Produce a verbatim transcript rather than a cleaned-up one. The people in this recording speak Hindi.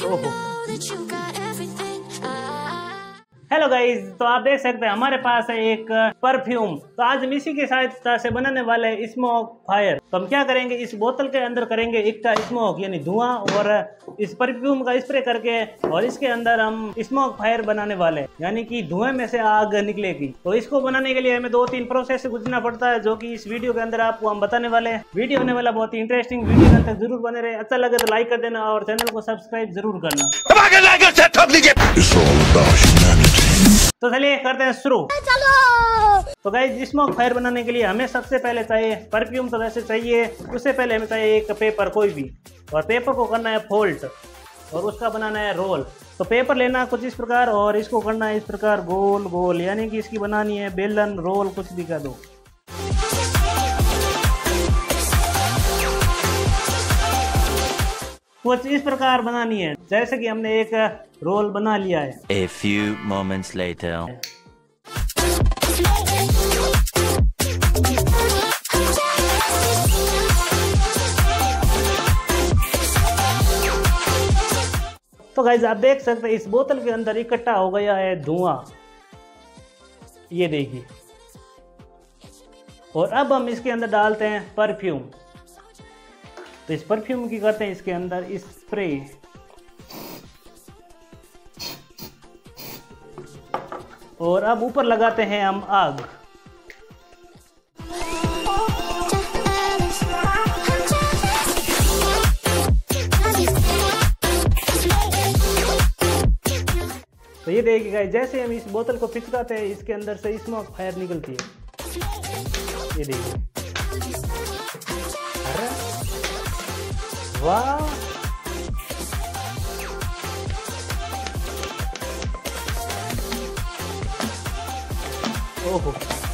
ओहो। हेलो गाइज, तो आप देख सकते हैं हमारे पास है एक परफ्यूम। तो आज हम इसी की सहायता से बनाने वाले हैं स्मोक फायर। तो हम क्या करेंगे, इस बोतल के अंदर करेंगे इक्का स्मोक यानी धुआं, और इस परफ्यूम का स्प्रे करके और इसके अंदर हम स्मोक फायर बनाने वाले हैं, यानी कि धुएं में से आग निकलेगी। तो इसको बनाने के लिए हमें दो तीन प्रोसेस से गुजरना पड़ता है, जो कि इस वीडियो के अंदर आपको हम बताने वाले हैं। वीडियो होने वाला बहुत ही इंटरेस्टिंग, वीडियो के अंदर जरूर बने रहे। अच्छा लगे तो लाइक कर देना और चैनल को सब्सक्राइब जरूर करना। तो चलिए करते हैं शुरू। चलो। तो गाइस, स्मोक फायर बनाने के लिए हमें सबसे पहले चाहिए परफ्यूम, तो वैसे चाहिए। उससे पहले हमें चाहिए एक पेपर कोई भी, और पेपर को करना है फोल्ड और उसका बनाना है रोल। तो पेपर लेना कुछ इस प्रकार और इसको करना है इस प्रकार गोल गोल, यानी कि इसकी बनानी है बेलन रोल, कुछ भी कर दो। कुछ इस प्रकार बनानी है, जैसे कि हमने एक रोल बना लिया है। A few moments later. तो गाइस, आप देख सकते हैं इस बोतल के अंदर इकट्ठा हो गया है धुआं, ये देखिए। और अब हम इसके अंदर डालते हैं परफ्यूम। तो इस परफ्यूम की करते हैं इसके अंदर स्प्रे। और अब ऊपर लगाते हैं हम आग। तो ये देखिएगा, जैसे हम इस बोतल को पिचकाते हैं इसके अंदर से स्मोक फायर निकलती है, ये देखिए। वाह, ओहो।